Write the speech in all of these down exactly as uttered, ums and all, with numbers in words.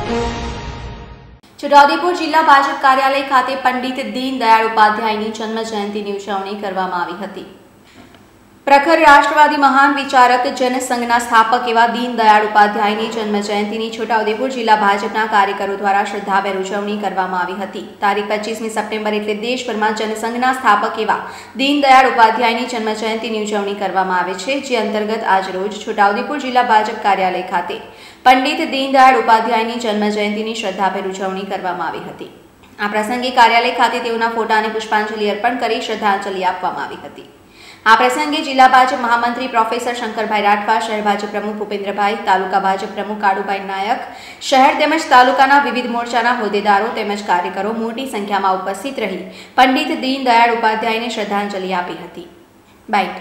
છોટાઉદેપુર જિલ્લા ભાજપ કાર્યાલય ખાતે પંડિત દીનદયાળ ઉપાધ્યાયની જન્મ જયંતિની ઉજવણી કરવામાં આવી હતી। પ્રખર રાષ્ટ્રવાદી મહાન વિચારક જનસંઘના સ્થાપક એવા દીનદયાળ ઉપાધ્યાયની જન્મ જયંતિની છોટાઉદેપુર જિલ્લા ભાજપના કાર્યકરો દ્વારા શ્રદ્ધાભેર ઉજવણી કરવામાં આવી હતી। તારીખ પચીસમી સપ્ટેમ્બર એટલે દેશભરમાં જનસંઘના સ્થાપક એવા દીનદયાળ ઉપાધ્યાયની જન્મ જયંતિની ઉજવણી કરવામાં આવે છે, જે અંતર્ગત આજરોજ છોટાઉદેપુર જિલ્લા ભાજપ કાર્યાલય ખાતે પંડિત દીનદયાળ ઉપાધ્યાયની જન્મ જયંતિની શ્રદ્ધાભેર ઉજવણી કરવામાં આવી હતી। આ પ્રસંગે કાર્યાલય ખાતે તેઓના ફોટાને પુષ્પાંજલિ અર્પણ કરી શ્રદ્ધાંજલિ આપવામાં આવી હતી। આ પ્રસંગે જિલ્લા ભાજપ મહામંત્રી પ્રોફેસર શંકરભાઈ રાઠવા, શહેર ભાજપ પ્રમુખ ભૂપેન્દ્રભાઈ, તાલુકા ભાજપ પ્રમુખ કાળુભાઈ નાયક, શહેર તેમજ તાલુકાના વિવિધ મોરચાના હોદ્દેદારો તેમજ કાર્યકરો મોટી સંખ્યામાં ઉપસ્થિત રહી પંડિત દીનદયાળ ઉપાધ્યાયને શ્રદ્ધાંજલિ આપી હતી। બાઇટ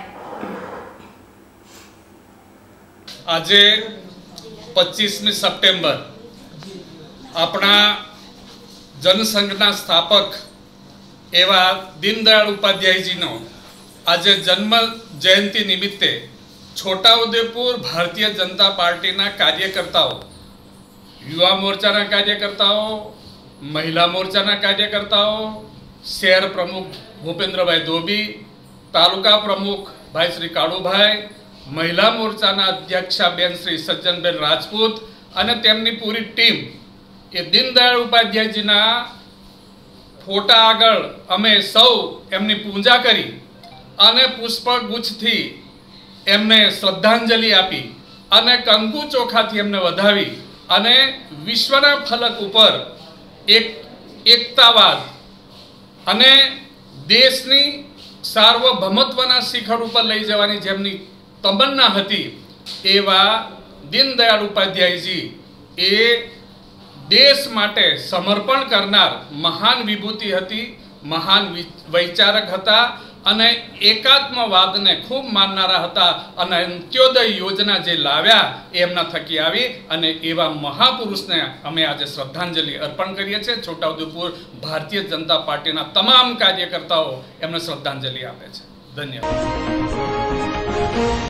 આજે પચીસમી સપ્ટેમ્બર આપણા જનસંઘના સ્થાપક એવા દીનદયાળ ઉપાધ્યાયજીનો આજે જન્મ જયંતિ નિમિત્તે છોટાઉદેપુર ભારતીય જનતા પાર્ટીના કાર્યકર્તાઓ, યુવા મોરચાના કાર્યકર્તાઓ, મહિલા મોરચાના કાર્યકર્તાઓ, શહેર પ્રમુખ ભૂપેન્દ્રભાઈ ધોબી, તાલુકા પ્રમુખ ભાઈ શ્રી કાળુભાઈ, મહિલા મોરચાના અધ્યક્ષા બેન શ્રી સજ્જનબેન રાજપૂત અને તેમની પૂરી ટીમ એ દીનદયાળ ઉપાધ્યાયજીના ફોટા આગળ અમે સૌ એમની પૂજા કરી અને પુષ્પગુચ્છથી એમને શ્રદ્ધાંજલિ આપી અને કંકુ ચોખાથી એમને વધાવી અને વિશ્વના ફલક ઉપર એક એકતાવાદ અને દેશની સાર્વભૌમત્વના શિખર ઉપર લઈ જવાની જેમની તમન્ના હતી એવા દીનદયાળ ઉપાધ્યાયજી એ દેશ માટે સમર્પણ કરનાર મહાન વિભૂતિ હતી, મહાન વૈચારક હતા અને એકાત્મવાદને ખૂબ માનનારા હતા અને અંત્યોદય યોજના જે લાવ્યા એમના થકી આવી અને એવા મહાપુરુષને અમે આજે શ્રદ્ધાંજલિ અર્પણ કરીએ છીએ। છોટાઉદેપુર ભારતીય જનતા પાર્ટીના તમામ કાર્યકર્તાઓ એમને શ્રદ્ધાંજલિ આપે છે। ધન્યવાદ।